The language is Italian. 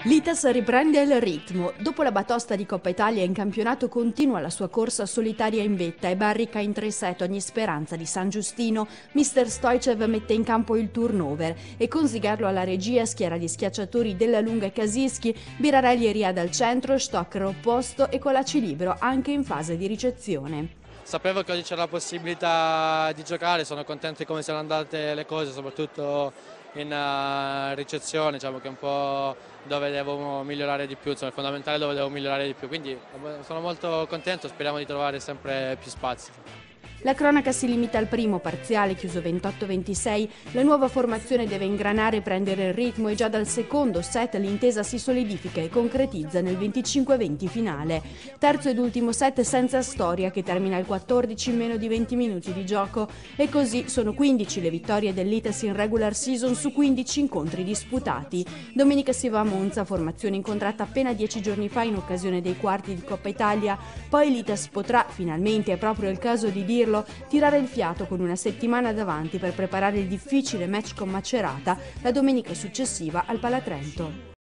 L'Itas riprende il ritmo. Dopo la batosta di Coppa Italia in campionato continua la sua corsa solitaria in vetta e barrica in 3 set ogni speranza di San Giustino. Mister Stoicev mette in campo il turnover e con Zigarlo alla regia, schiera di schiacciatori Della Lunga e Kasischi, Birarelli e Riad al centro, Stocker opposto e Colacci libero anche in fase di ricezione. Sapevo che oggi c'era la possibilità di giocare, sono contento di come siano andate le cose, soprattutto in ricezione, diciamo che è un po' dove devo migliorare di più, insomma, è fondamentale dove devo migliorare di più, quindi sono molto contento, speriamo di trovare sempre più spazi. La cronaca si limita al primo parziale, chiuso 28-26. La nuova formazione deve ingranare e prendere il ritmo e già dal secondo set l'intesa si solidifica e concretizza nel 25-20 finale. Terzo ed ultimo set senza storia che termina al 14 in meno di 20 minuti di gioco e così sono 15 le vittorie dell'Itas in regular season su 15 incontri disputati. Domenica si va a Monza, formazione incontrata appena 10 giorni fa in occasione dei quarti di Coppa Italia. Poi l'Itas potrà, finalmente è proprio il caso di dirlo, tirare il fiato con una settimana davanti per preparare il difficile match con Macerata la domenica successiva al Palatrento.